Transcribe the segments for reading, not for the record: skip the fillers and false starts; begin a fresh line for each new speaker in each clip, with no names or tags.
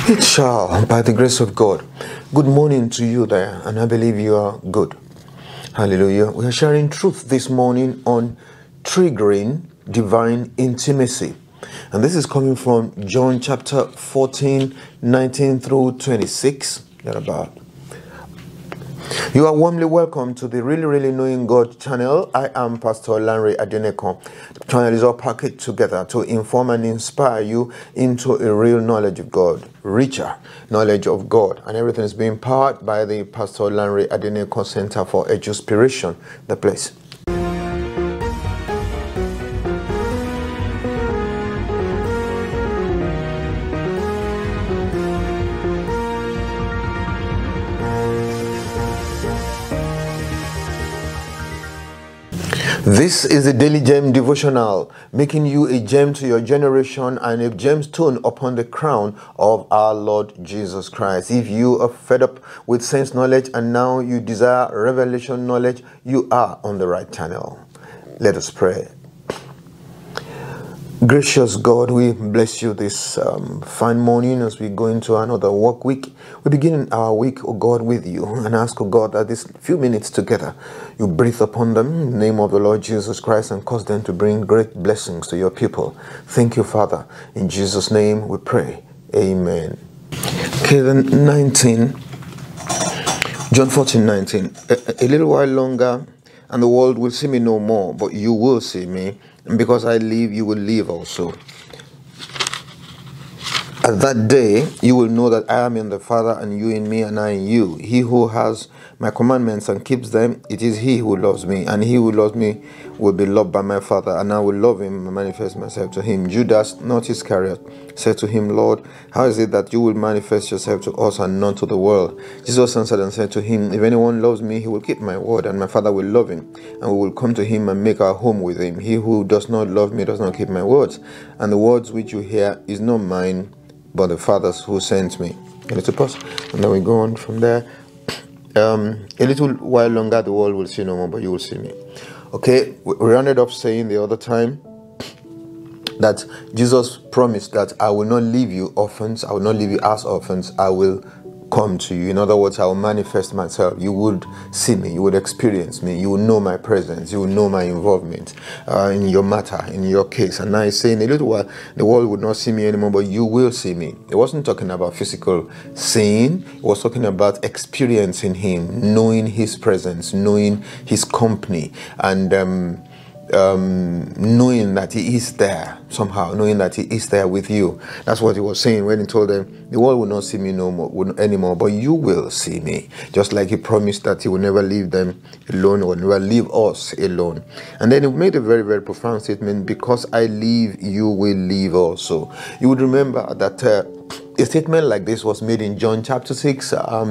It shall, by the grace of God. Good morning to you there, and I believe you are good. Hallelujah. We are sharing truth this morning on triggering divine intimacy. And this is coming from John chapter 14, 19 through 26. Thereabout. You are warmly welcome to the Really Knowing God channel. I am Pastor Lanre Adeneko. The channel is all packaged together to inform and inspire you into a real knowledge of God, richer knowledge of God. And everything is being powered by the Pastor Lanre Adeneko Center for Eduspiration, the place. This is a daily gem devotional, making you a gem to your generation and a gemstone upon the crown of our Lord Jesus Christ. If you are fed up with sense knowledge and now you desire revelation knowledge, you are on the right channel. Let us pray. Gracious God, we bless you this fine morning as we go into another work week. We begin our week, oh God, with you and ask, oh God, that these few minutes together, you breathe upon them in the name of the Lord Jesus Christ and cause them to bring great blessings to your people. Thank you, Father. In Jesus' name we pray. Amen. Okay, then 19, John 14, 19. A little while longer and the world will see me no more, but you will see me. And because I live, you will live also. At that day, you will know that I am in the Father, and you in me, and I in you. He who has my commandments and keeps them, it is he who loves me. And he who loves me will be loved by my Father, and I will love him and manifest myself to him. Judas, not Iscariot, said to him, Lord, how is it that you will manifest yourself to us and not to the world? Jesus answered and said to him, if anyone loves me, he will keep my word, and my Father will love him, and we will come to him and make our home with him. He who does not love me does not keep my words, and the words which you hear is not mine, but the Father's who sent me. A little pause, and then we go on from there. A little while longer, the world will see no more, but you will see me. Okay, we rounded up saying the other time that Jesus promised that I will not leave you orphans, I will not leave you as orphans, I will come to you. In other words, I will manifest myself. You would see me, you would experience me, you will know my presence, you will know my involvement in your matter, in your case. And now he's saying a little while the world would not see me anymore, but you will see me. It wasn't talking about physical seeing, it was talking about experiencing him, knowing his presence, knowing his company, and knowing that he is there somehow, knowing that he is there with you. That's what he was saying when he told them, the world will not see me no more anymore, but you will see me. Just like he promised that he will never leave them alone or never leave us alone. And then he made a very profound statement, because I live, you will live also. You would remember that a statement like this was made in John chapter 6,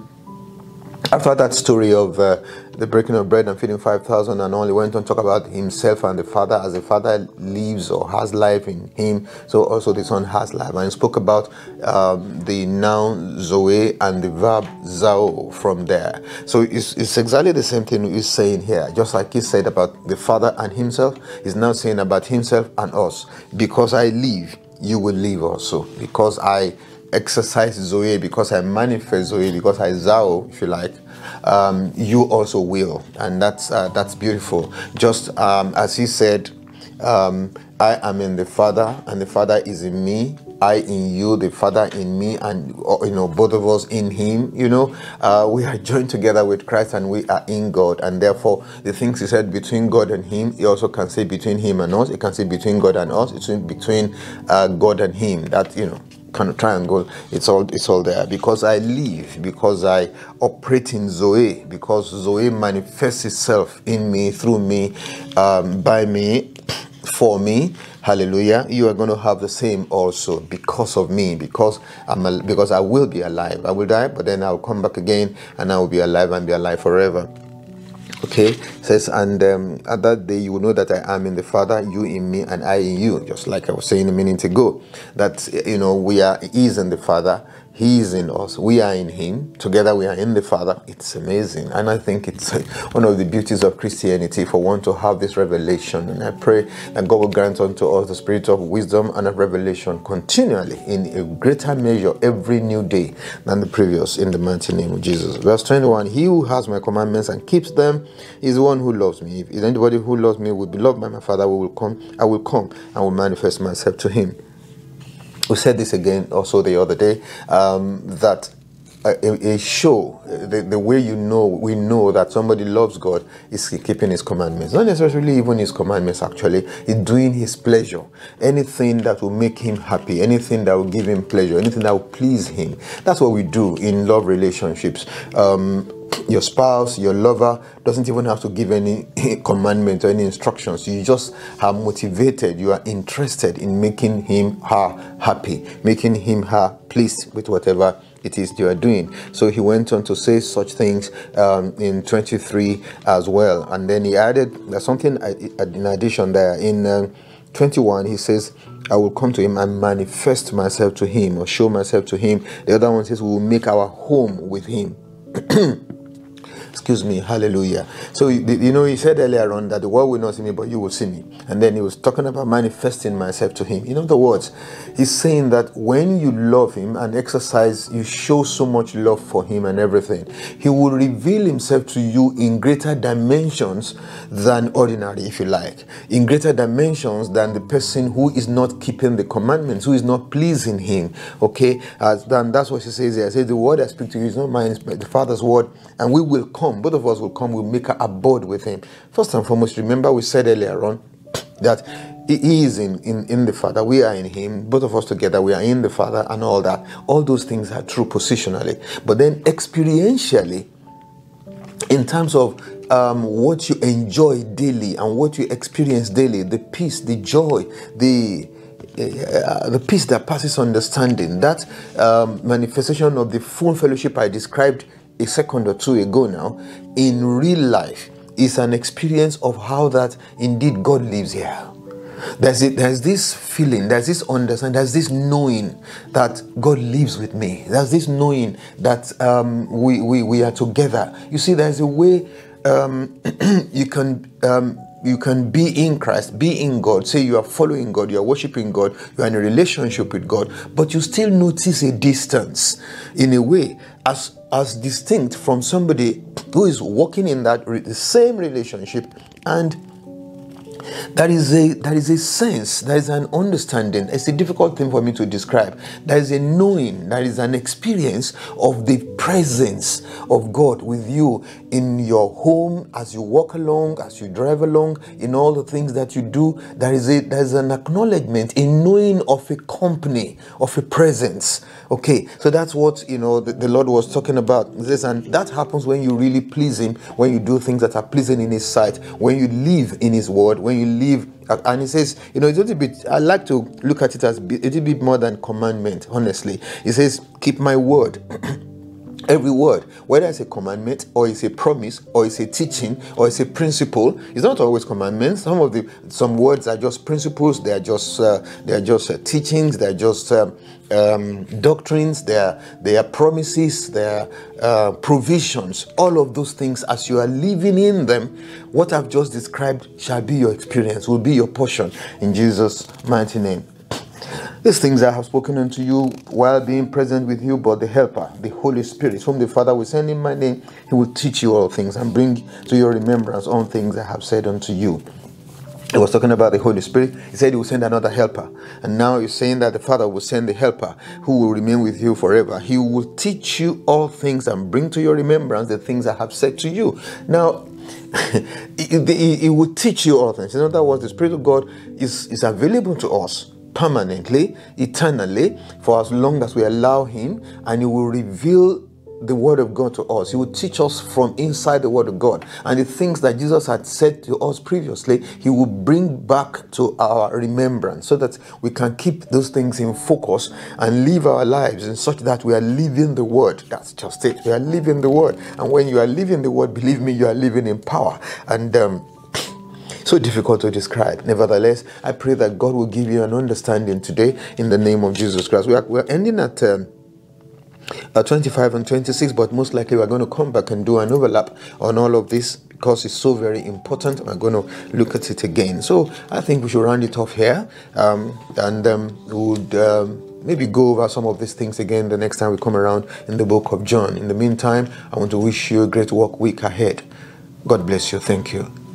after that story of the breaking of bread and feeding 5,000, and only went on to talk about himself and the Father. As the Father lives or has life in him, so also the Son has life. And he spoke about the noun Zoe and the verb Zao from there. So it's exactly the same thing he's saying here. Just like he said about the Father and himself, he's now saying about himself and us. Because I live, you will live also. Because I exercise Zoe, because I manifest Zoe, because I Zao, if you like, you also will. And that's beautiful. Just as he said, I am in the Father and the Father is in me, I in you, the Father in me, and both of us in him. We are joined together with Christ and we are in God, and therefore the things he said between God and him, he also can say between him and us. He can say between God and us. It's between God and him. That kind of triangle, it's all there. Because I live, because I operate in Zoe, because Zoe manifests itself in me, through me, by me, for me. Hallelujah. You are going to have the same also because of me, because I will be alive. I will die, but then I'll come back again and I will be alive and be alive forever. Okay, it says, and at that day you will know that I am in the Father, you in me, and I in you. Just like I was saying a minute ago, that he is in the Father, He is in us. We are in him. Together we are in the Father. It's amazing. And I think it's one of the beauties of Christianity for one to have this revelation. And I pray that God will grant unto us the spirit of wisdom and of revelation continually in a greater measure every new day than the previous, in the mighty name of Jesus. Verse 21, he who has my commandments and keeps them is the one who loves me. If anybody who loves me will be loved by my Father, I will come and will manifest myself to him. We said this again also the other day, that a show, the way we know that somebody loves God is keeping his commandments. Not necessarily even his commandments, actually. It's doing his pleasure. Anything that will make him happy, anything that will give him pleasure, anything that will please him. That's what we do in love relationships. Your spouse, your lover doesn't even have to give any commandment or any instructions. You just are motivated. You are interested in making him, her happy, making him, her pleased with whatever it is you are doing. So he went on to say such things in 23 as well. And then he added, there's something in addition there. In 21, he says, I will come to him and manifest myself to him, or show myself to him. The other one says, we will make our home with him. Excuse me, hallelujah. So, he said earlier on that the world will not see me, but you will see me. And then he was talking about manifesting myself to him. In other words, he's saying that when you love him and exercise, you show so much love for him and everything, he will reveal himself to you in greater dimensions than ordinary, if you like. In greater dimensions than the person who is not keeping the commandments, who is not pleasing him. Okay? Then that's what she says here. I say, the word I speak to you is not mine, but the Father's word. And we will come. Both of us will come. We'll make our abode with him. First and foremost, remember we said earlier on that he is in the Father. We are in him. Both of us together, we are in the Father, and all that. All those things are true positionally. But then experientially, in terms of what you enjoy daily and what you experience daily, the peace, the joy, the peace that passes understanding, that manifestation of the full fellowship I described a second or two ago now, in real life, is an experience of how that indeed God lives here. There's this feeling, there's this understanding, there's this knowing that God lives with me. There's this knowing that we are together. You see, there's a way you can be in Christ, be in God, say you are following God, you are worshiping God, you are in a relationship with God, but you still notice a distance in a way as distinct from somebody who is walking in the same relationship, and there is a sense, there is an understanding. It's a difficult thing for me to describe. There is a knowing, there is an experience of the presence of God with you in your home, as you walk along, as you drive along, in all the things that you do. There is an acknowledgement, a knowing of a company, of a presence. Okay, so that's what the Lord was talking about. And that happens when you really please him, when you do things that are pleasing in his sight, when you live in his word, when you live. And he says, it's a little bit, I like to look at it as a little bit more than commandment, honestly. He says, keep my word. Every word, whether it's a commandment or it's a promise or it's a teaching or it's a principle, it's not always commandments. Some words are just principles. They are just teachings. They are just doctrines. They are promises. They are provisions. All of those things, as you are living in them, what I've just described shall be your experience, will be your portion in Jesus' mighty name. These things I have spoken unto you while being present with you, but the Helper, the Holy Spirit, whom the Father will send in my name, he will teach you all things and bring to your remembrance all things I have said unto you. He was talking about the Holy Spirit. He said he will send another helper. And now he's saying that the Father will send the helper who will remain with you forever. He will teach you all things and bring to your remembrance the things I have said to you. Now, he will teach you all things. In other words, the Spirit of God is available to us permanently, eternally, for as long as we allow him, and he will reveal the word of God to us. He will teach us from inside the word of God, and the things that Jesus had said to us previously, he will bring back to our remembrance, so that we can keep those things in focus and live our lives in such that we are living the word. That's just it. We are living the word, and when you are living the word, believe me, you are living in power. And so difficult to describe. Nevertheless, I pray that God will give you an understanding today in the name of Jesus Christ. We are ending at 25 and 26, but most likely we're going to come back and do an overlap on all of this because it's so very important. We're going to look at it again. So I think we should round it off here, and we would maybe go over some of these things again the next time we come around in the book of John. In the meantime, I want to wish you a great work week ahead. God bless you. Thank you.